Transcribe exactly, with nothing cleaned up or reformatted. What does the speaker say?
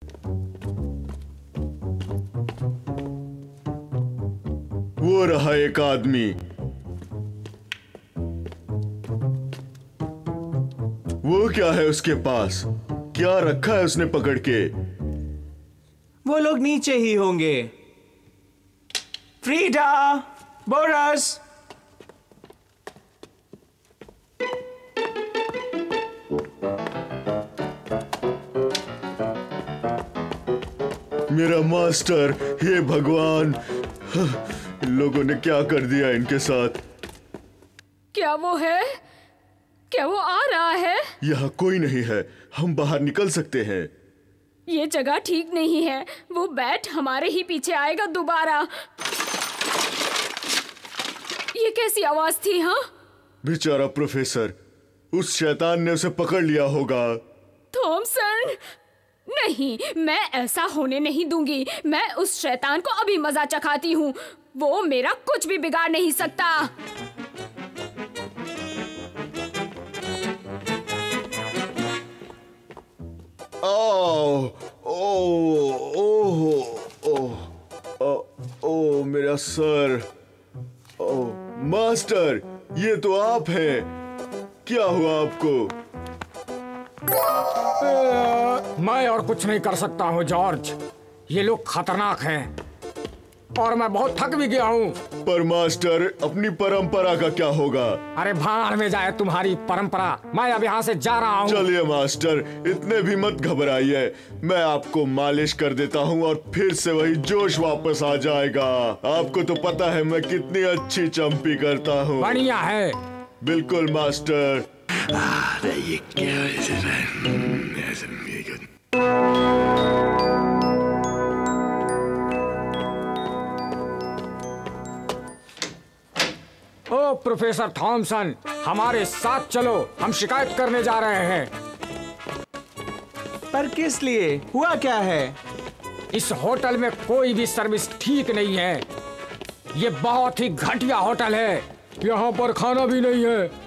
वो रहा एक आदमी। वो क्या है उसके पास? क्या रखा है उसने पकड़ के? वो लोग नीचे ही होंगे। Frida, Boris. मेरा मास्टर, हे भगवान, इन लोगों ने क्या कर दिया इनके साथ? क्या वो है? क्या वो आ रहा है? यहाँ कोई नहीं है, हम बाहर निकल सकते हैं। ये जगह ठीक नहीं है। वो बैट हमारे ही पीछे आएगा दोबारा। ये कैसी आवाज थी? हाँ, बेचारा प्रोफेसर, उस शैतान ने उसे पकड़ लिया होगा। थॉमसन, नहीं, मैं ऐसा होने नहीं दूंगी। मैं उस शैतान को अभी मजा चखाती हूँ। वो मेरा कुछ भी बिगाड़ नहीं सकता। ओ, ओ, ओ, ओ, ओ, मेरा सर। ओ, मास्टर, ये तो आप हैं। क्या हुआ आपको? मैं और कुछ नहीं कर सकता हूँ जॉर्ज। ये लोग खतरनाक हैं और मैं बहुत थक भी गया हूँ। पर मास्टर, अपनी परंपरा का क्या होगा? अरे भाड़ में जाए तुम्हारी परंपरा। मैं अब यहाँ से जा रहा हूँ। चलिए मास्टर, इतने भी मत घबराइए। मैं आपको मालिश कर देता हूँ और फिर से वही जोश वापस आ जाएगा। आपको तो पता है मैं कितनी अच्छी चंपी करता हूँ। बढ़िया है। बिल्कुल मास्टर। ओ प्रोफेसर थॉमसन, हमारे साथ चलो, हम शिकायत करने जा रहे हैं। पर किस लिए? हुआ क्या है? इस होटल में कोई भी सर्विस ठीक नहीं है। ये बहुत ही घटिया होटल है। यहाँ पर खाना भी नहीं है।